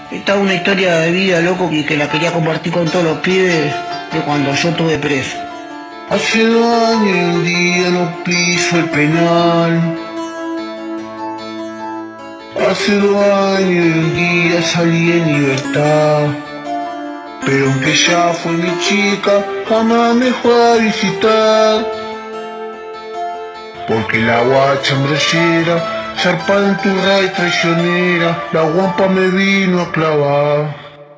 Esta es una historia de vida, loco, que la quería compartir con todos los pibes de cuando yo estuve preso. Hace 2 años y un día no piso el penal. Hace 2 años y un día salí en libertad. Pero aunque ya fue mi chica, jamás me fue a visitar. Porque la guacha embrollera, zarpada en turra y traicionera, la guampa me vino a clavar.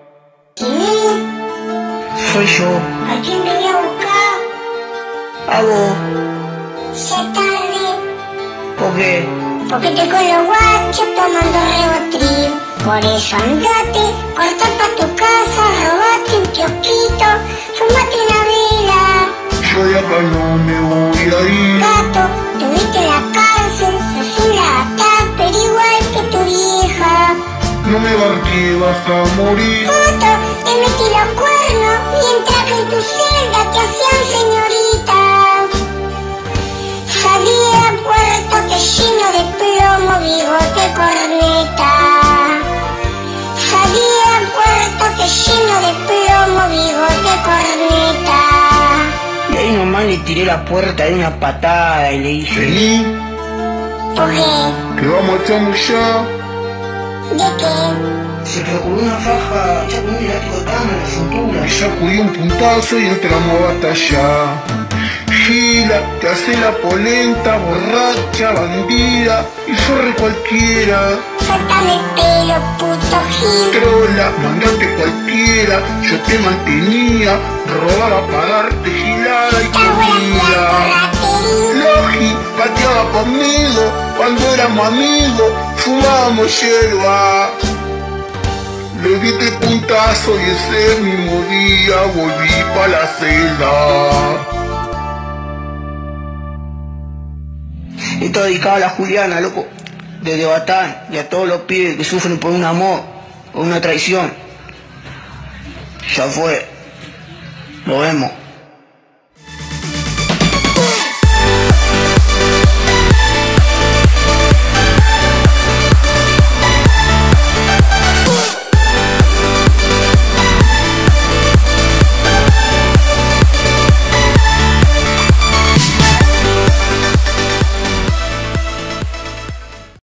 Soy yo. ¿A quién venía a buscar? ¿A vos? Ya es tarde. ¿Por qué? Porque te con los guachos tomando Rivotril. Por eso andate, corta pa' tu casa, robate un kiosquito, fumate una vela. Yo de acá no me voy a ir. Gato, tuviste la cárcel, sos un latán, pero igual que tu vieja. No me barqué, vas a morir. Gato, te metí los cuernos mientras que en tu celda te hacían señorita. Salí a puerto que lleno de plomo, bigote, corneta. Salí a puerto que lleno de plomo, bigote, corneta. Y ahí nomás le tiré la puerta de una patada y le dije... Vení, ¿Por qué? que vamos a chamullar. ¿De qué? Se procuró una faja hecha con un elástico tan en la cintura. Me sacudí un puntazo y entramos a batallar. Gila, te hace la polenta, borracha, bandida, y sorre cualquiera. Suéltame el pelo, puto gil. Trola, mandate cualquiera, yo te mantenía, robaba para darte gilada y Estás graciando, comida. raterín. Logi, pateaba conmigo, cuando éramos amigos, fumábamos hierba. Le di 3 puntazos y ese mismo día volví pa' la celda. Esto dedicado a la Juliana, loco, desde Batán, y a todos los pibes que sufren por un amor o una traición. Ya fue. Nos vemos.